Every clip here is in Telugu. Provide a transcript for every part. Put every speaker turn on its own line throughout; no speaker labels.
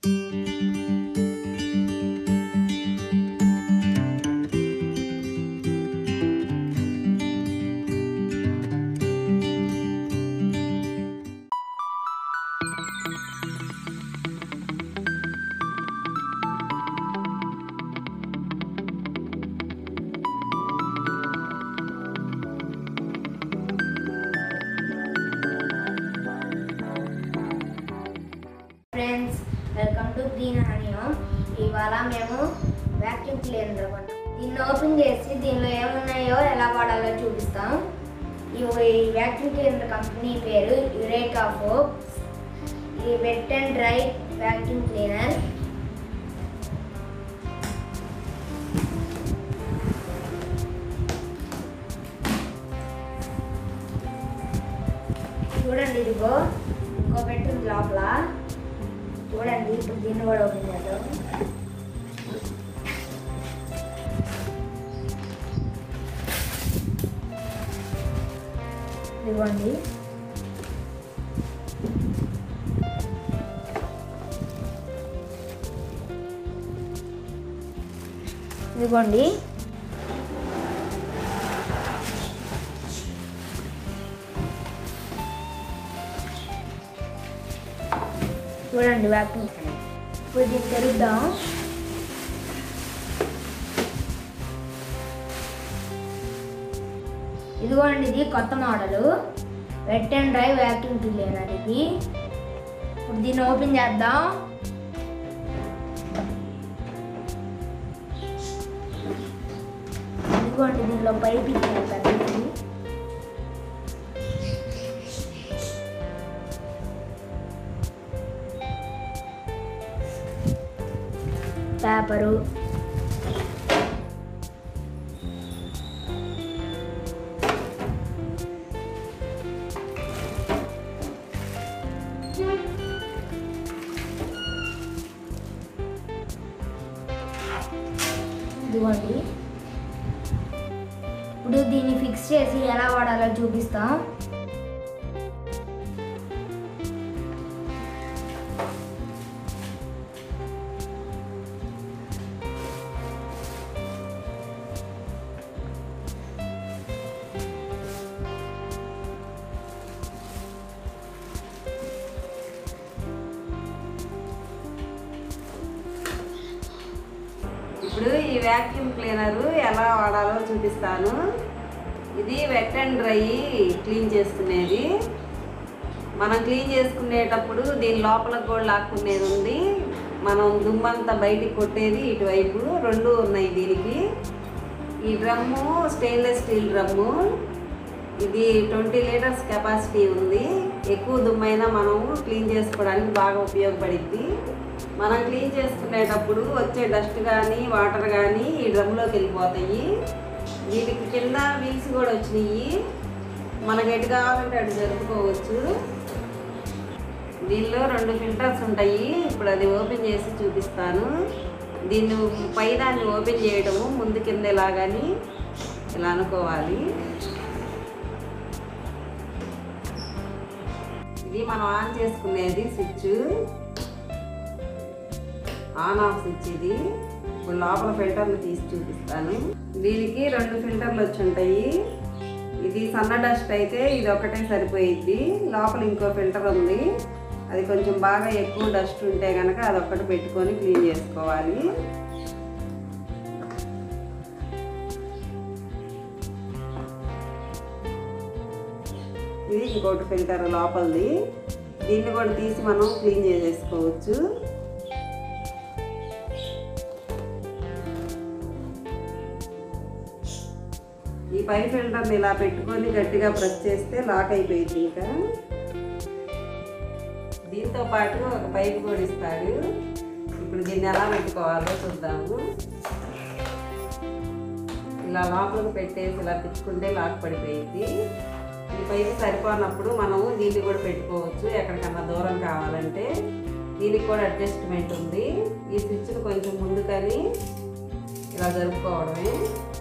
Friends, welcome to green honey home. ఇవాళ మేము వ్యాక్యూమ్ క్లీనర్ కొన్నాం. దీన్ని ఓపెన్ చేసి దీనిలో ఏమున్నాయో ఎలా వాడాలో చూపిస్తాం. ఈ వ్యాక్యూమ్ క్లీనర్ కంపెనీ పేరు యురేకా ఫోర్బ్స్. ఈ wet and dry vacuum cleaner. చూడండి, ఇదిగో ఇంకో పెట్టింది లోపల. చూడండి, ఇప్పుడు దీన్ని కూడా ఓపెన్ చేద్దాం. ఇదిగోండి, ఇదిగోండి చూడండి వ్యాక్యూమ్. ఇప్పుడు దీన్ని తెరుద్దాం. ఇదిగోండి, ఇది కొత్త model wet and dry vacuum cleaner. ఇది ఇప్పుడు దీన్ని ఓపెన్ చేద్దాం. ఇదిగోండి, దీనిలో పైప్ ఇచ్చారు పెద్దది. పేపరు, ఇదిగోండి. ఇప్పుడు దీన్ని ఫిక్స్ చేసి ఎలా వాడాలో చూపిస్తాం.
ఇప్పుడు ఈ వ్యాక్యూమ్ క్లీనర్ ఎలా వాడాలో చూపిస్తాను. ఇది వెట్ అండ్ డ్రై క్లీన్ చేసుకునేది. మనం క్లీన్ చేసుకునేటప్పుడు దీని లోపలకు కూడా లాక్కునేది ఉంది. మనం దుమ్మంతా బయటికి కొట్టేది ఇటువైపు. రెండు ఉన్నాయి దీనికి. ఈ డ్రమ్ము స్టెయిన్లెస్ స్టీల్ డ్రమ్ము. ఇది 20 లీటర్స్ కెపాసిటీ ఉంది. ఎక్కువ దుమ్మైనా మనం క్లీన్ చేసుకోవడానికి బాగా ఉపయోగపడుద్ది. మనం క్లీన్ చేసుకునేటప్పుడు వచ్చే డస్ట్ కానీ వాటర్ కానీ ఈ డ్రమ్లోకి వెళ్ళిపోతాయి. వీటికి కింద వీల్స్ కూడా వచ్చినాయి. మనకి ఎటు కావాలంటే అటు జరుపుకోవచ్చు. దీనిలో 2 ఫిల్టర్స్ ఉంటాయి. ఇప్పుడు అది ఓపెన్ చేసి చూపిస్తాను. దీన్ని పైదాన్ని ఓపెన్ చేయడము ముందు కింద ఇలాగని ఇలా అనుకోవాలి. ఇది మనం ఆన్ చేసుకునేది స్విచ్, ఆన్ ఆఫ్ స్విచ్. ఇది ఇప్పుడు లోపల ఫిల్టర్లు తీసి చూపిస్తాను. దీనికి 2 ఫిల్టర్లు వచ్చి ఉంటాయి. ఇది సన్న డస్ట్ అయితే ఇది ఒకటే సరిపోయిద్ది. లోపల ఇంకో ఫిల్టర్ ఉంది. అది కొంచెం బాగా ఎక్కువ డస్ట్ ఉంటే కనుక అదొక్కటి పెట్టుకొని క్లీన్ చేసుకోవాలి. ఇది ఇంకోటి ఫిల్టర్ లోపలిది. దీన్ని కూడా తీసి మనం క్లీన్ చేసేసుకోవచ్చు. ఈ పై ఫిల్టర్ని ఇలా పెట్టుకొని గట్టిగా ప్రెస్ చేస్తే లాక్ అయిపోయింది. ఇంకా దీంతో పాటు ఒక పైపు కూడా ఇస్తాడు. ఇప్పుడు దీన్ని ఎలా పెట్టుకోవాలో చూద్దాము. ఇలా లోపలికి పెట్టేసి ఇలా తిప్పుకుంటే లాక్ పడిపోయింది. ఈ పైపు సరిపోనప్పుడు మనం దీన్ని కూడా పెట్టుకోవచ్చు ఎక్కడికన్నా దూరం కావాలంటే. దీనికి కూడా అడ్జస్ట్మెంట్ ఉంది. ఈ స్విచ్ను కొంచెం ముందుకని ఇలా జరుపుకోవడమే.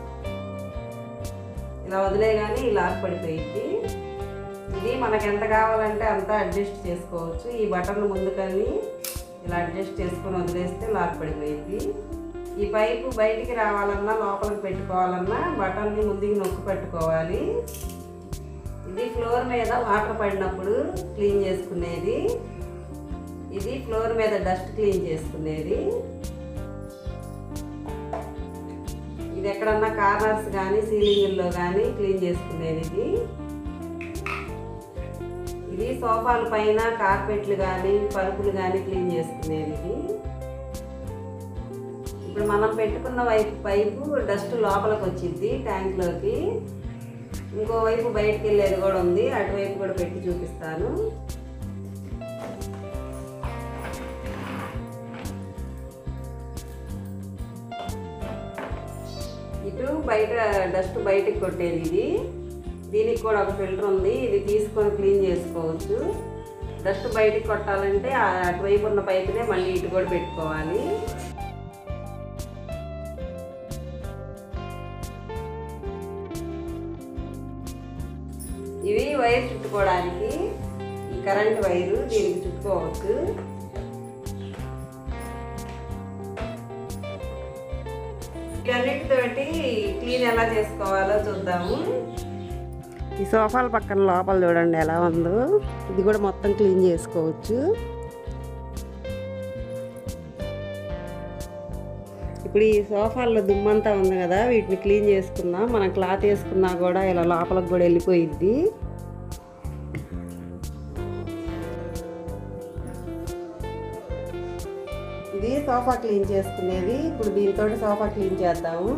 ఇలా వదిలేగానే ఈ లాక్ పడిపోయింది. ఇది మనకు ఎంత కావాలంటే అంత అడ్జస్ట్ చేసుకోవచ్చు. ఈ బటన్ ముందుకని ఇలా అడ్జస్ట్ చేసుకొని వదిలేస్తే లాక్ పడిపోయింది. ఈ పైపు బయటికి రావాలన్నా లోపలికి పెట్టుకోవాలన్నా బటన్ని ముందుకి నొక్కి పెట్టుకోవాలి. ఇది ఫ్లోర్ మీద వాటర్ పడినప్పుడు క్లీన్ చేసుకునేది. ఇది ఫ్లోర్ మీద డస్ట్ క్లీన్ చేసుకునేది. ఇది ఎక్కడన్నా కార్నర్స్ కానీ సీలింగ్లో కానీ క్లీన్ చేసుకునేది. ఇది సోఫాల పైన కార్పెట్లు కానీ పరుపులు కానీ క్లీన్ చేసుకునేది. ఇప్పుడు మనం పెట్టుకున్న పైపు డస్ట్ లోపలికి వచ్చింది ట్యాంక్లోకి. ఇంకోవైపు బయటికి వెళ్ళేది కూడా ఉంది, అటువైపు కూడా పెట్టి చూపిస్తాను. ఇటు బయట డస్ట్ బయటికి కొట్టేది. దీనికి కూడా ఒక ఫిల్టర్ ఉంది, ఇది తీసుకొని క్లీన్ చేసుకోవచ్చు. డస్ట్ బయటికి కొట్టాలంటే అటువైపు ఉన్న పైపునే మళ్ళీ ఇటు కూడా పెట్టుకోవాలి. ఇవి వైర్ చుట్టుకోవడానికి, ఈ కరెంట్ వైరు దీనికి చుట్టుకోవచ్చు. వీటన్నిటితోటి క్లీన్ ఎలా చేసుకోవాలో చూద్దాము. ఈ సోఫాల పక్కన లోపల చూడండి ఎలా ఉందో, ఇది కూడా మొత్తం క్లీన్ చేసుకోవచ్చు. ఇప్పుడు ఈ సోఫాల్లో దుమ్మంతా ఉంది కదా, వీటిని క్లీన్ చేసుకుందాం. మనం క్లాత్ వేసుకున్నా కూడా ఇలా లోపలికి కూడా వెళ్ళిపోయిద్ది. ఇది సోఫా క్లీన్ చేసుకునేది. ఇప్పుడు దీంతో సోఫా క్లీన్ చేద్దాము.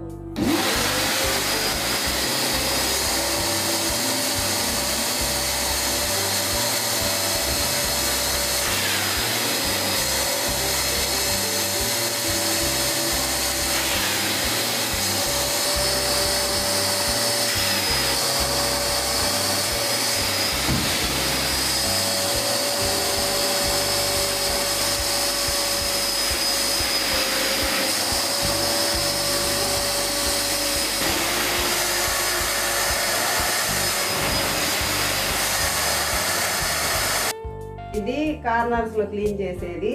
ఇది కార్నర్స్లో క్లీన్ చేసేది.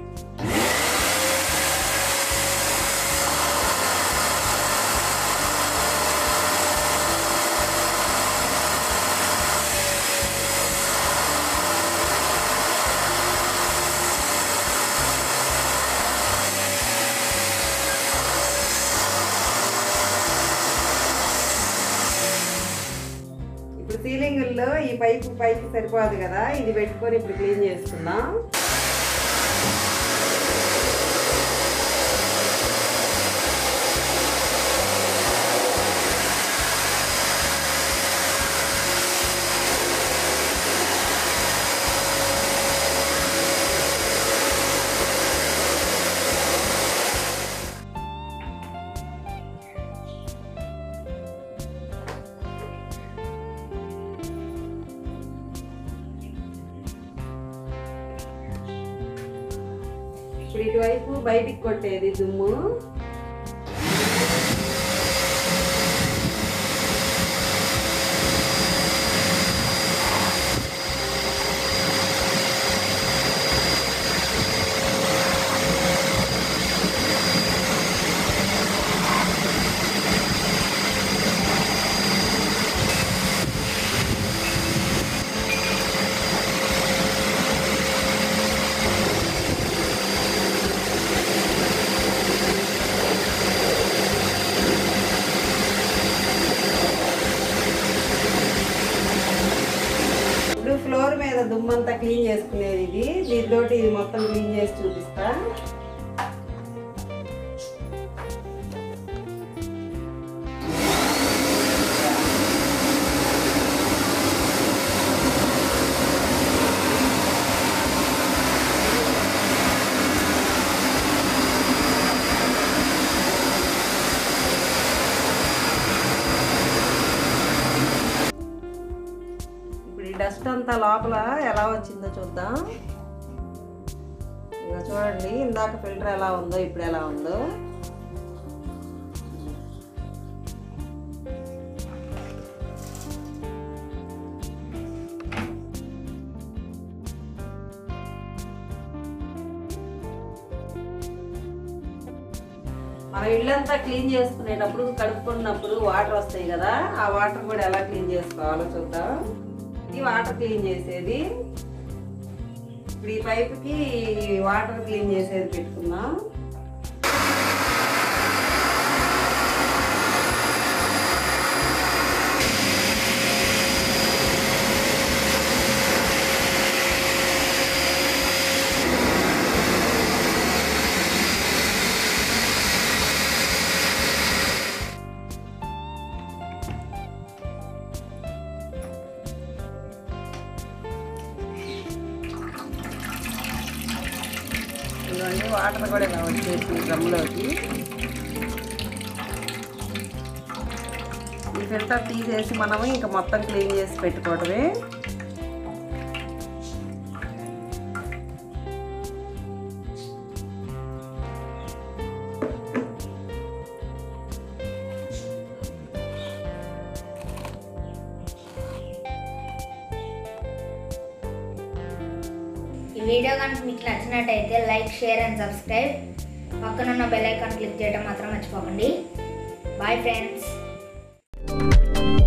ఇప్పుడు సీలింగుల్లో ఈ పైపు సరిపోదు కదా, ఇది పెట్టుకొని ఇప్పుడు క్లీన్ చేసుకుందాం. ఇప్పుడు ఇటువైపు బయటికి కొట్టేది దుమ్ము. ఫ్లోర్ మీద దుమ్మంతా క్లీన్ చేసుకునేది ఇది. దీంతో ఇది మొత్తం క్లీన్ చేసి చూపిస్తా. డస్ట్ అంతా లోపల ఎలా వచ్చిందో చూద్దాం. ఇక చూడండి, ఇందాక ఫిల్టర్ ఎలా ఉందో ఇప్పుడు ఎలా ఉందో. మనం ఇల్లంతా క్లీన్ చేసుకునేటప్పుడు కడుక్కున్నప్పుడు వాటర్ వస్తాయి కదా, ఆ వాటర్ కూడా ఎలా క్లీన్ చేసుకోవాలో చూద్దాం. ఇది వాటర్ క్లీన్ చేసేది. ఇప్పుడు ఈ పైపుకి వాటర్ క్లీన్ చేసేది పెట్టుకుందాం. ఇవన్నీ వాటర్ కూడా ఇలా వచ్చేసి డ్రమ్లోకి. ఈ ఫిల్టర్ తీసేసి మనము ఇంకా మొత్తం క్లీన్ చేసి పెట్టుకోవడమే.
ఈ వీడియో కనుక మీకు నచ్చినట్టయితే లైక్, షేర్ అండ్ సబ్స్క్రైబ్. పక్కనున్న బెల్ ఐకాన్ క్లిక్ చేయడం మాత్రం మర్చిపోకండి. Bye friends.